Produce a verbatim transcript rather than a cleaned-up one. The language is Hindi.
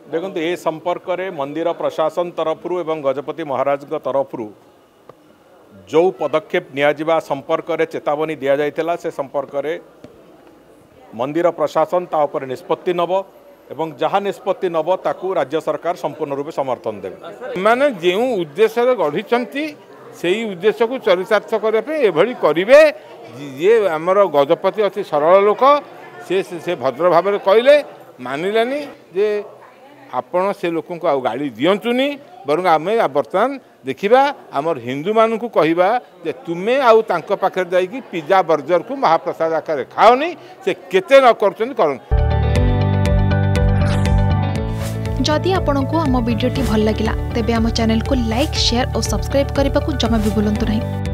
देखो ये संपर्क में मंदिर प्रशासन तरफ एवं गजपति महाराज तरफ जो पदक्षेप नियाजिबा संपर्क में चेतावनी दि जाइथिला से संपर्क में मंदिर प्रशासन ता उपर निष्पत्ति नब एवं जहाँ निष्पत्ति नब ताकू राज्य सरकार संपूर्ण रूप समर्थन देवे। माने जो उद्देश्य गढ़ी से उद्देश्य को चरितार्थ करने करेंगे ये आमर गजपति अति सरल लोक से से भद्र भाव में कहले मानिलानी जे आपण से लोक को आ गाड़ी दिंतुनी बर आम बर्तमान देखा आमर हिंदू मानू कहवा जे तुम्हें आउ तांको पाखे जाइकी पिज्जा बर्गर को महाप्रसाद आकार खाओनी से केते न करछन करन। जदि आपंक आम भिडी भल लगा तेब आम चैनल को लाइक शेयर और सब्सक्राइब करने को जमा भी भूलु नहीं।